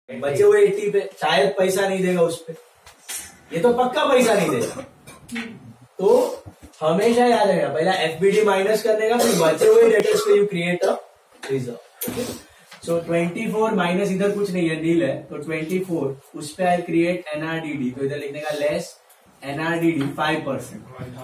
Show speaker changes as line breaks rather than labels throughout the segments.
बचे हुए 80 पे शायद पैसा नहीं देगा उस पे, ये तो पक्का पैसा नहीं देगा। तो हमेशा याद रखना, पहला एफबीडी माइनस करने का, फिर बचे हुए डेटर्स पे you create a reserve. So 24 minus इधर कुछ नहीं है, नील है, तो 24 उस पे आई क्रिएट एनआरडीडी, तो इधर लिखने का less NRDD 5%।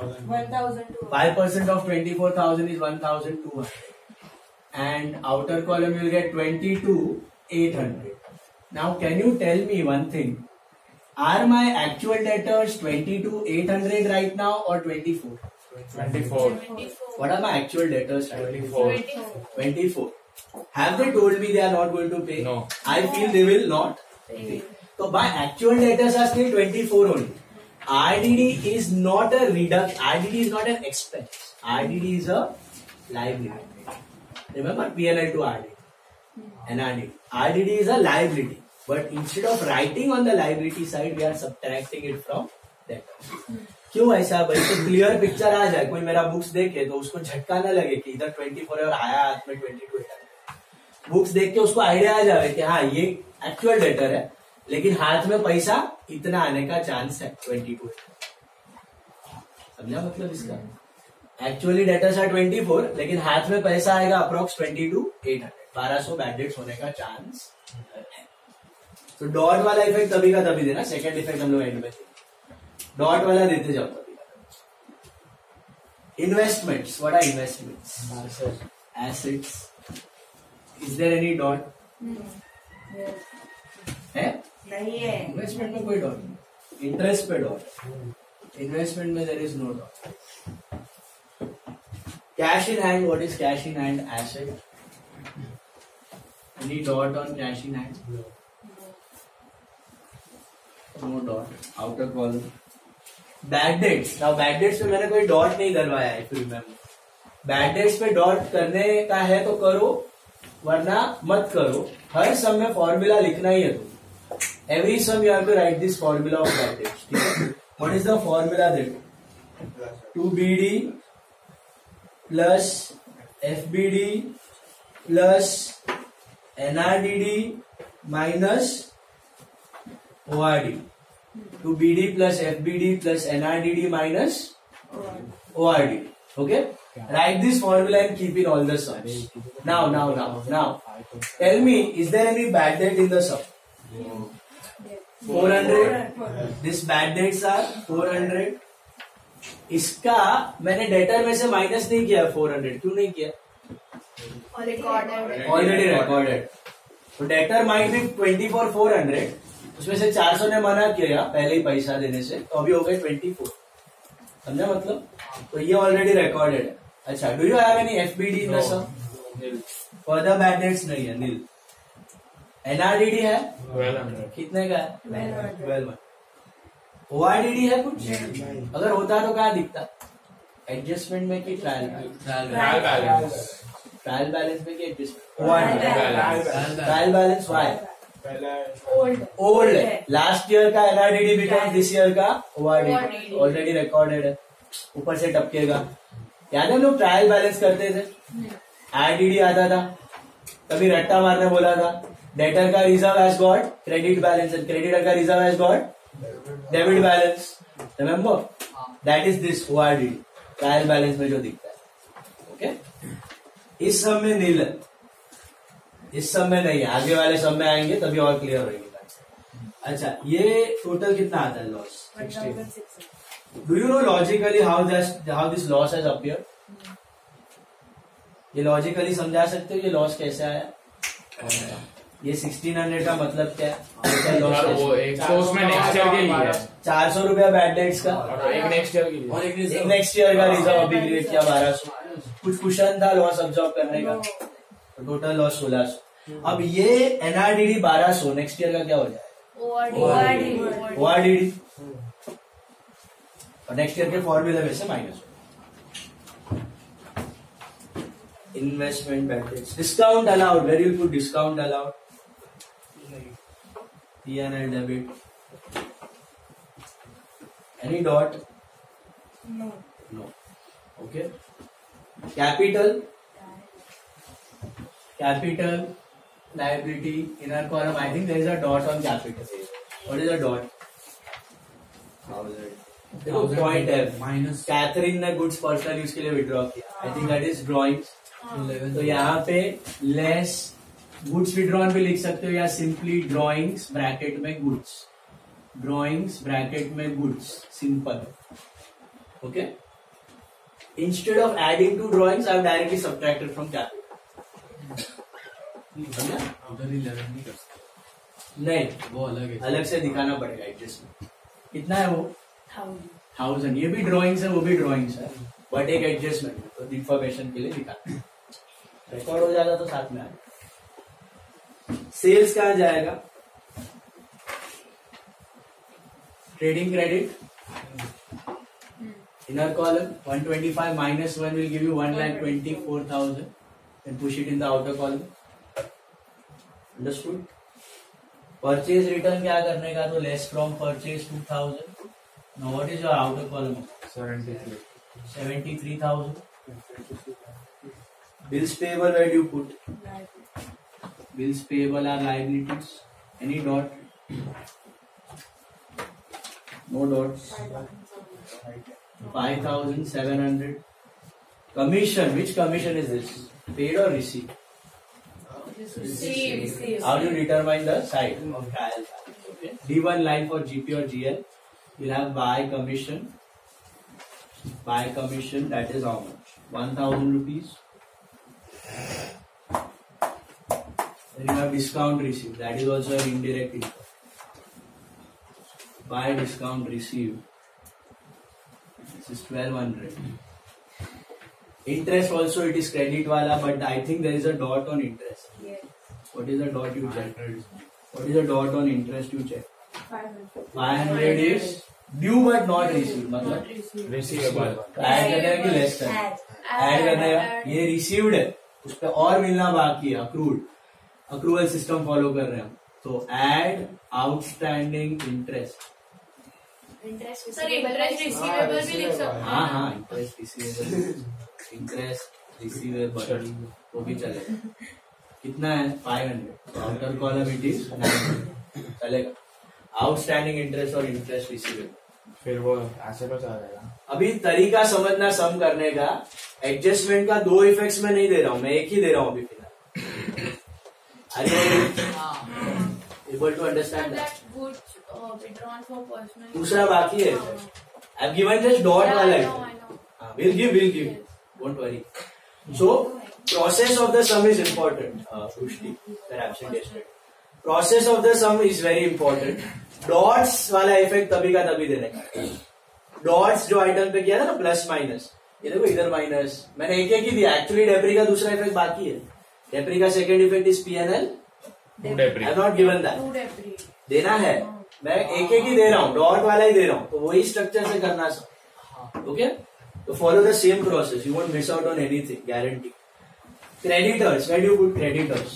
5% of 24,000 is 1,200 and outer column you will get 22,800. Now can you tell me one thing, are my actual debtors 22,800 right now or 24?
24.
What are my actual debtors?
24.
24. Have they told me they are not going to pay?
No.
I feel they will not pay. So my actual debtors are still 24 only. RDD is not a reduction. RDD is not an expense. RDD is a liability. Remember P&L to RDD. NRDD. RDD is a liability. But instead of writing on the liability side, we are subtracting it from debtors. क्यों ऐसा भाई? तो clear picture आ जाए, कोई मेरा books देखे तो उसको झटका न लगे कि इधर 24 है और आया हाथ में 22 है। बुक्स देख के उसको आइडिया आ जाए कि हाँ ये एक्चुअल डेटर है, लेकिन हाथ में पैसा इतना आने का चांस है 22। समझा मतलब इसका? एक्चुअली डेटर्स आर 24, लेकिन हाथ में पैसा आएगा अप्रोक्स 22,800, 1200 बैड डेट्स होने का चांस है। तो डॉट वाला इफेक्ट तभी का तभी देना, सेकंड इफेक्ट हम लोग एंड में डॉट वाला देते जाओ तभी का। Investments, what are investments? Assets. Is there any dot? है
नहीं है।
इन्वेस्टमेंट में कोई डॉट नहीं, इंटरेस्ट पे डॉट, इन्वेस्टमेंट में there is no dot. Cash in hand, what is cash in hand? Asset. Any dot on cash in hand? No dot. Outer column. Bad debts. Now bad debts पे मैंने कोई dot नहीं डलवाया है, if you remember. Bad debts पे dot करने का है तो करो, वरना मत करो। हर सम में फॉर्मूला लिखना ही है तुम। Every sum you have to write this formula of bad debts. ठीक है? What is the formula then? 2BD plus FBD plus NRDD minus ORD. 2BD plus FBD plus NRDD minus ORD. Okay? Write this formula and keep in all the sums. Now. Tell me, is there any bad debt in the sum? 400. This bad debts are 400. इसका मैंने debtor में से minus नहीं किया 400, क्यों नहीं किया? Already recorded. तो डेटर माइट भी 24,400, उसमें से 400 ने मना किया पहले ही पैसा देने से, तो अभी हो गए 24। समझा मतलब? तो ये ऑलरेडी रिकॉर्डेड है। अच्छा, do you have any FBD in the sum? Further bad debts नहीं है, नील। एनआरडीडी है
1200।
कितने का है? 12। ओआरडीडी है कुछ? अगर होता तो क्या दिखता? एडजस्टमेंट में कि ट्रायल बैलेंस? ट्रायल बैलेंस में कि adjustment? Trial balance why old है। लास्ट ईयर का एनआरडीडी बिकम दिस ईयर का ओआरडीडी, ऑलरेडी रिकॉर्डेड है, ऊपर से टपकेगा। याद है हम लोग ट्रायल बैलेंस करते थे, आरडीडी आता था, तभी रट्टा मारने बोला था डेटर का reserve has got credit balance and creditor का reserve has got debit balance. Remember that is this ORD trial balance में जो दिखता है। ओके, इस सब में नील है, इस सब में नहीं है, आगे वाले सब में आएंगे तभी और क्लियर होगी। अच्छा, ये टोटल कितना आता है loss? 16। Do you know logically how this loss has appeared? ये लॉजिकली समझा सकते हो ये लॉस कैसे आया? ये 1600 का मतलब क्या है?
वो एक तो उसमें नेक्स्ट ईयर के लिए
400 रुपया बैड डेट्स का,
और एक नेक्स्ट ईयर के लिए,
और एक नेक्स्ट ईयर का रिजर्व अभी क्रिएट किया 1200। कुछ कुशन था लॉस अब्जॉर्ब करने का, तो टोटल लॉस 1600। अब ये एनआरडीडी 1200, नेक्स्ट ईयर का क्या हो जाएगा? ओआरडीडी, और नेक्स्ट ईयर के फॉर्मूले में से minus. Investment bad debts, discount allowed, where you put discount allowed? P&L debit. Any dot? No. Okay. Capital liability, inner column. I think there is a dot on capital. What is a dot? 1000. Point F minus Catherine ने goods personal use के लिए withdraw किया. I think that is drawings. तो यहाँ पे less goods withdrawn भी लिख सकते हो या सिंपली ड्रॉइंग्स ब्रैकेट में गुड्स. ड्रॉइंग्स ब्रैकेट में goods. Simple. Okay. Instead of adding to drawings I have directly subtracted from capital.
उधर 11 नहीं कर सकते.
नहीं,
वो अलग है.
अलग से दिखाना पड़ेगा एडजस्टमेंट. कितना है वो? 1000. ये भी ड्राइंग्स है, वो भी ड्राइंग्स है, बट एक एडजस्टमेंट है. तो इंफॉर्मेशन के लिए दिखाना. रिकॉर्ड हो जाएगा तो साथ में आ. सेल्स कहाँ जाएगा? Trading credit. Inner column 125 minus 1 will give you 1,24,000 and push it in the outer column. Understood? Purchase return क्या करने का? तो less from purchase 2000. Now what is your outer column? 73,000. Bills payable, where do you put? Bills payable are liabilities. Any dot? No dots. 5,700. Commission. Which commission is this? Paid or received?
Receive.
How do you determine the side of trial? Okay. D1 line for GP or GL. You'll have buy commission. Buy commission, that is how much? 1,000 rupees. Then you have discount received. That is also an indirect income. Buy discount received. This is 1,200. Interest also it is credit wala, but I think there is a dot on interest.
Yes.
What is the dot you check? What is the dot on interest you check?
500.
500 is due but not received. मतलब
receivable.
Add करने की less कर. Add करने का ये received है, उस पर और मिलना बाकी है. अक्रूड. अक्रूवल सिस्टम फॉलो कर रहे हैं हम. तो add outstanding interest.
Sir interest receivable भी लिख सकते हैं.
हाँ हाँ, इंटरेस्ट रिसीवेबल. इंटरेस्ट रिसीवेबल वो भी चलेगा. कितना है? 500. Outer column it is 900. चलेगा. आउटस्टैंडिंग इंटरेस्ट और इंटरेस्ट रिसीवेबल.
फिर वो ऐसे बचा रहेगा.
अभी तरीका समझना सम करने का. एडजस्टमेंट का 2 इफेक्ट्स में नहीं दे रहा हूं, मैं एक ही दे रहा हूं अभी फिलहाल. Able to understand that. दूसरा बाकी है. I have given just dot वाला है. Will give don't worry. So process of the sum is important. Pushti, they're absent yesterday. Process of the sum is very important. Dots वाला effect तभी का तभी देने का. Dots जो आइटम पे किया था ना, प्लस माइनस, ये देखो इधर माइनस. मैंने एक ही दिया. एक्चुअली डेप्री का दूसरा इफेक्ट बाकी है. डेप्री का second effect is PNL. I have not given that. देना है. मैं एक ही दे रहा हूँ, डॉट वाला ही दे रहा हूँ. तो वही स्ट्रक्चर से करना सब. ओके. तो follow the same process. You won't miss out on anything, guarantee. Creditors, where do you put creditors?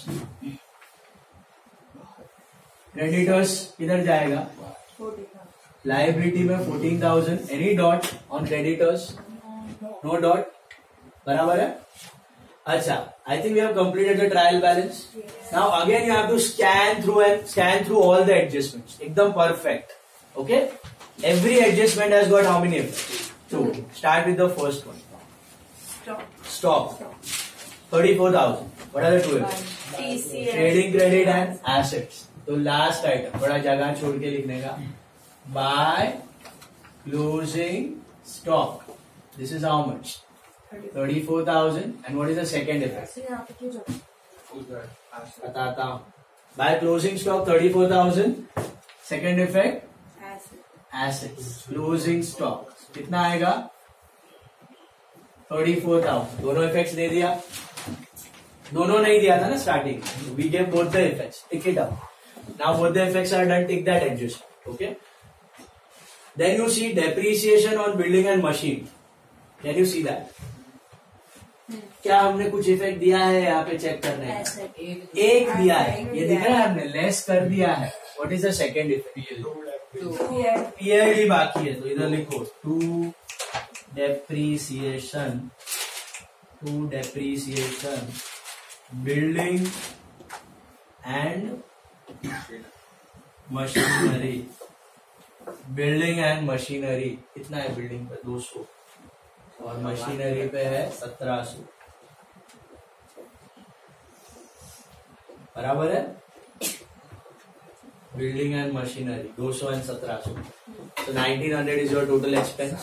Creditors किधर जाएगा?
40,000.
Liability में 14,000. Any dot on creditors? No dot. बराबर है? अच्छा, I think we have completed the trial balance. Now again you have to scan through all the adjustments. एकदम perfect. Okay? Every adjustment has got how many effects? 2. Start with the first one. Stop. 34,000. What are the 2 effects?
TCS.
Trading credit and assets. तो last item थोड़ा जगह छोड़ के लिखने का. By closing stock. This is how much? 34,000. And what is the second effect? बताता हूं. By closing stock 34,000. Second effect assets. Closing stock कितना आएगा? 34,000. दोनों इफेक्ट्स दे दिया. दोनों नहीं दिया था ना starting. We gave both the effects. Tick it up. Now both the effects are done. Tick that adjustment. Okay. Then you see depreciation on building and machine. Can you see that? क्या हमने कुछ effect दिया है यहाँ पे? Check करने का. एक दिया है. ये दिख रहा है हमने लेस कर दिया है. What is the second effect? PLD बाकी है. तो इधर लिखो to depreciation building and machinery, building and machinery कितना है? बिल्डिंग पे 200 और मशीनरी पे है 1700, बराबर है? Building and machinery 200 and 1700, so 1900 is your total expense.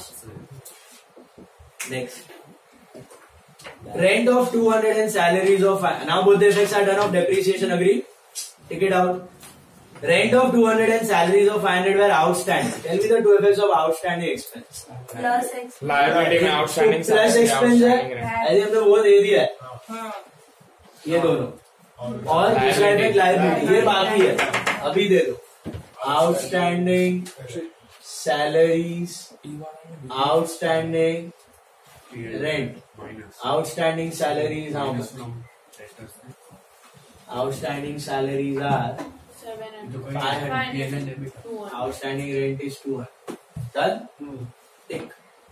Next, rent of 200 and salaries of, now both the effects are done of depreciation, agree? Take it out. Rent of 200 and salaries of 500 were outstanding. Tell me the two effects of outstanding expense.
Plus एक्स
liability में outstanding
plus expense है, ऐसे हमने वो दे दिया है, ये दोनों, और दूसरा इफेक्ट लायबिलिटी, ये बाकी है, अभी दे दो. Outstanding salaries, outstanding rent, outstanding salaries how much? Outstanding salaries are 500. Outstanding rent is 200. Done? Tick.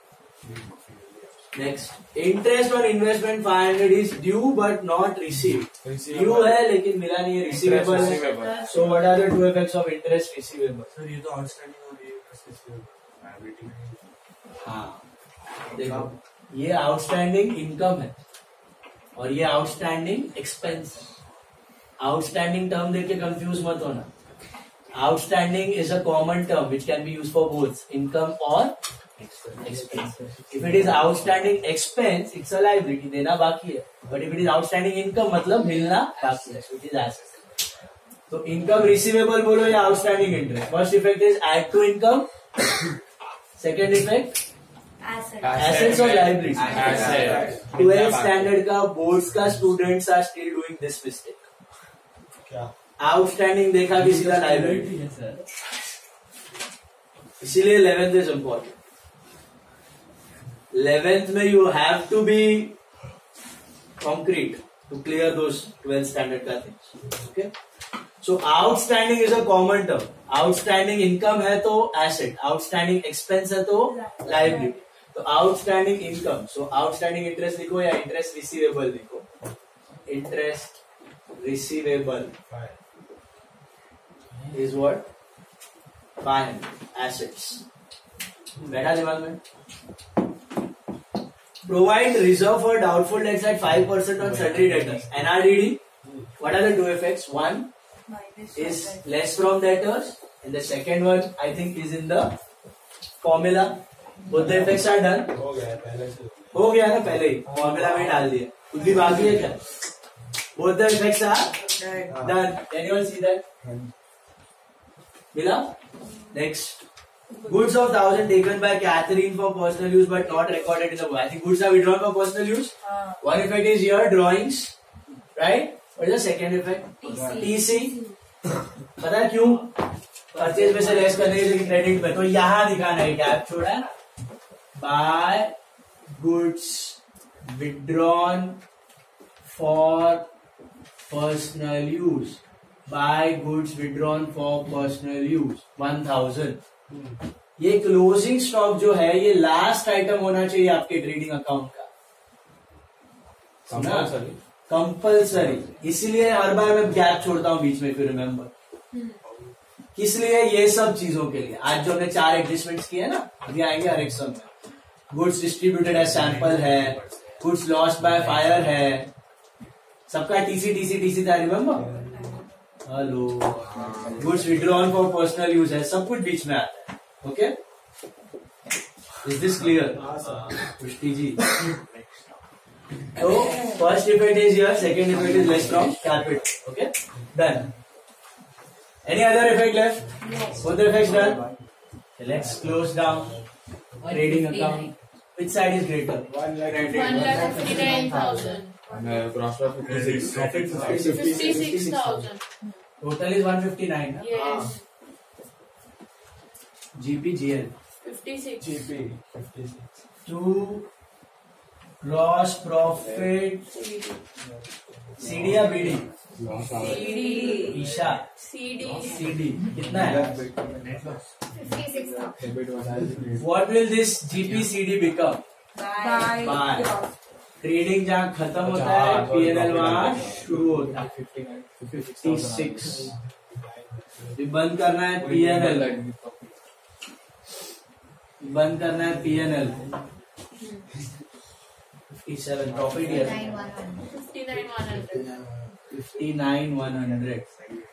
Next, interest on investment 500 is due but not received. Due है लेकिन मिला नहीं है, receivable है. So what are the two effects of interest receivable?
Sir ये तो outstanding और ये लायबिलिटी.
हाँ, देखो ये आउटस्टैंडिंग इनकम है और ये आउटस्टैंडिंग एक्सपेंस है. आउटस्टैंडिंग टर्म देके कंफ्यूज मत होना. Outstanding is a common term which can be used for both income or expense. If it is outstanding expense, it's a liability, देना बाकी है. But if it is outstanding income, मतलब मिलना बाकी है, so it is asset. तो income receivable बोलो या outstanding interest. First effect is add to income. Second effect assets or liability.
Asset.
12th standard का boards का students are still doing this mistake.
क्या?
आउटस्टैंडिंग देखा कि सीधा लायबिलिटी है सर, इसीलिए 11th इज इम्पोर्टेंट. 11th में you have to be concrete to clear those 12th standard का things. Okay, so outstanding is a common term. Outstanding income है तो एसेट, आउटस्टैंडिंग एक्सपेंस है तो लायबिलिटी. तो outstanding income, so outstanding interest लिखो या interest receivable लिखो. Interest receivable is what? 500 assets. बैठा दिमाग में. Provide reserve for doubtful debts at 5% on sundry debtors. NRDD. What are the two effects? One is less from debtors, and the second one I think is in the formula. Both the effects are done. हो गया ना पहले ही formula में डाल दिया. कुछ भी बाकी है क्या? Both the effects are done. Anyone see that? मिला. Next, goods of 1000 taken by Catherine for personal use but not recorded in the book. I think goods are withdrawn for personal use. One effect is here drawings, right? What is the second effect? TC. पता है क्यों? Purchase में से less करने के credit में, तो यहाँ दिखाना है गैप छोड़ा है ना. Buy goods withdrawn for personal use. Buy goods withdrawn for personal use 1000. ये क्लोजिंग स्टॉक जो है ये लास्ट आइटम होना चाहिए आपके ट्रेडिंग अकाउंट का. कंपल्सरी. इसलिए हर बार मैं गैप छोड़ता हूं बीच में, फिर रिमेम्बर. किस लिए? ये सब चीजों के लिए. आज जो हमने 4 एडजस्टमेंट्स किए ना, अभी आएंगे हर एक सम में. गुड्स डिस्ट्रीब्यूटेड एज सैंपल है, गुड्स लॉस्ट बाय फायर है, सबका टीसी था, remember. Hello, goods withdrawn for personal use है, सब कुछ बीच में आता है. Okay, is this clear Pushti ji? तो first effect is here, second effect is less from capital. Okay, done. Any other effect left? Both the effects done. Let's close down trading account. Which side is greater?
1,59,000.
Gross profit
56,000.
Total is 159. Na?
Yes.
GP GL.
56.
GP 56.
To gross profit CD या BD?
CD.
Is a
CD.
CD कितना है?
56,000.
What will this GP CD become?
Buy.
Buy. Trading जहाँ खत्म होता है PNL वहाँ शुरू होता है। 56 ये बंद करना है PNL, बंद करना है PNL। 57 प्रॉफिट है 59,100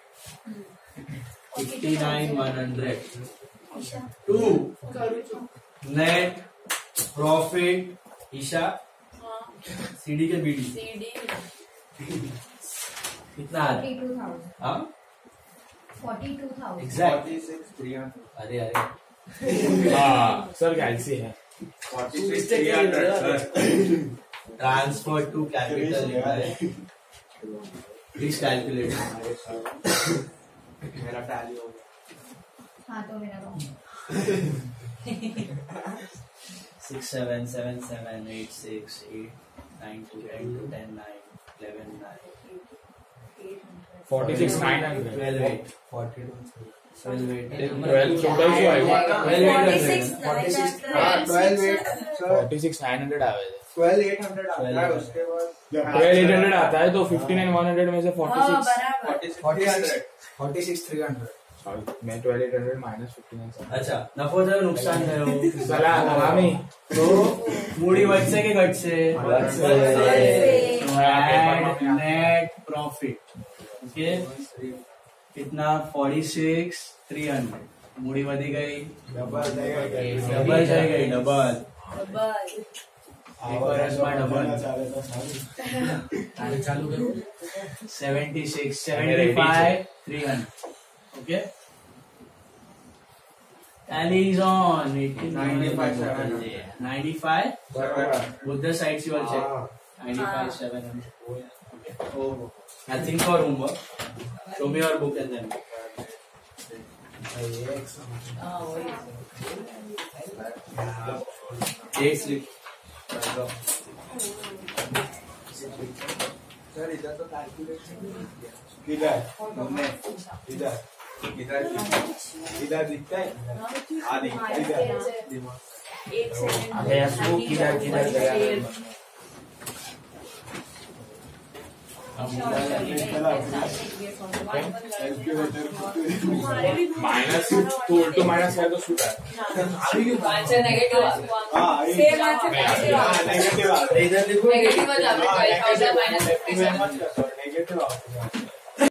59,100 2 नेट प्रॉफिट ईशा CD के BD कितना आ रहा है?
42,000
हाँ
42,000
एग्जैक्ट।
46,300
अरे
हाँ सर कैलसी है
46,300 ट्रांसफर टू कैपिटल लिखा है, प्लीज कैलकुलेट।
मेरा टैली हो गया।
हाँ तो मेरा wrong।
6 7 7 7 8 6 8 9 2 10 2 10 9 11 9
46,900
12 8 12 8
12 टोटल जो आएगा
46,900
46,900 आवेगा
12,800 आता है उसके बाद
12,800 आता है तो 59,100 में से
46,300
मैं 12,800 माइनस 59
अच्छा नफो जो नुकसान करो
सलाह हरामी
तो मूडी वट से के घट से नेट प्रॉफिट ओके कितना 46,300 मूडी वधी गई डबल થઈ ગઈ डबल एक वर्ष में double 76 75 300 okay tally is on 95 both the sides you will check 95 700 okay oh nothing for homework show me your book and then date slip
sir इधर तो कैलकुलेशन किधर इधर इधर इधर दिखता है आदि इधर
एक सेकंड
अबे असू किधर किधर गया माइनस तो उल्टो माइनस है तो शूट है
नेगेटिव
नेगेटिव
नेगेटिव
नेगेटिव